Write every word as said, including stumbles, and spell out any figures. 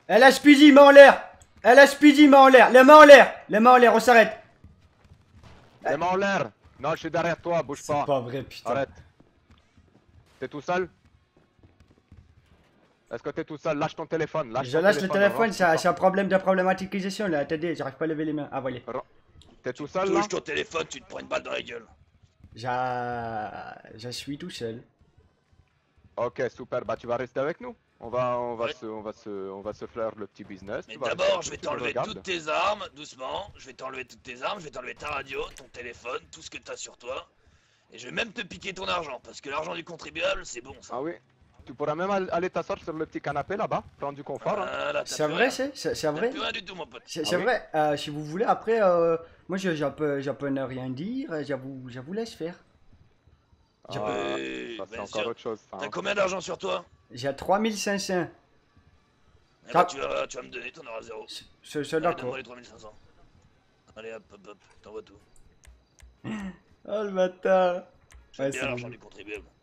Elle a Speedy, main en l'air. Elle a Speedy, main en l'air. Les mains en l'air. Les mains en l'air, on s'arrête. Les mains en l'air. Non, je suis derrière toi, bouge pas. C'est pas vrai, putain. Arrête. T'es tout seul? Est-ce que t'es tout seul? Lâche ton téléphone. Lâche Je ton lâche le téléphone, téléphone, Aurore. c'est un problème de problématisation là. Attendez, j'arrive pas à lever les mains. Ah, voilà. T'es tout seul là? Touche ton téléphone, tu te prends une balle dans la gueule. J'a... Je suis tout seul. Ok, super. Bah tu vas rester avec nous. On va, on va Ouais. se, on va se, on va se faire le petit business. Mais Tu vas d'abord, rester je vais avec nous, tu t'enlever regardes. toutes tes armes, doucement. Je vais t'enlever toutes tes armes, je vais t'enlever ta radio, ton téléphone, tout ce que t'as sur toi. Et je vais même te piquer ton argent, parce que l'argent du contribuable, c'est bon ça. Ah oui. Tu pourras même all- aller t'asseoir sur le petit canapé là-bas, prendre du confort. hein. Voilà, t'as C'est plus vrai, rien. c'est c'est- c'est T'as vrai. plus rien du tout, mon pote. C'est Ah c'est oui. vrai. Euh, si vous voulez, après, euh, moi je, je, peux, je peux ne rien dire. Je vous, je vous laisse faire. Ah, Euh, ça c'est bien encore sûr. autre chose. ça, T'as hein. combien d'argent sur toi? J'ai trois mille cinq cents. Eh ben, Ah. tu, vas, tu vas me donner, t'en auras zéro. C'est c'est Allez, d'accord. donne-moi les trois mille cinq cents. Allez, hop, hop, hop, t'envoies tout. Oh le bâtard. J'aime Ouais, bien c'est l'argent bon. du contribuable.